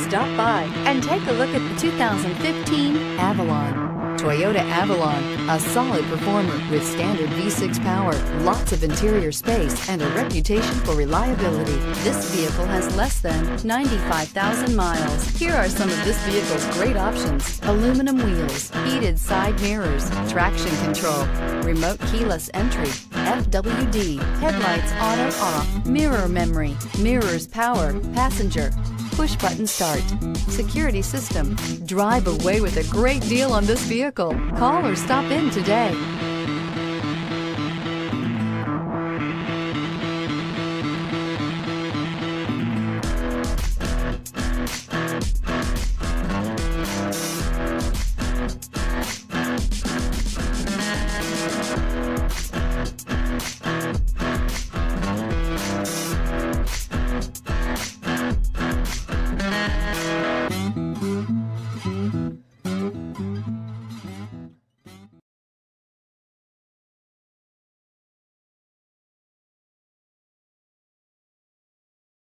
Stop by and take a look at the 2015 Avalon. Toyota Avalon, a solid performer with standard V6 power, lots of interior space, and a reputation for reliability. This vehicle has less than 95,000 miles. Here are some of this vehicle's great options: aluminum wheels, heated side mirrors, traction control, remote keyless entry, FWD, headlights auto off, mirror memory, mirrors power, passenger, push button start, security system. Drive away with a great deal on this vehicle. Call or stop in today.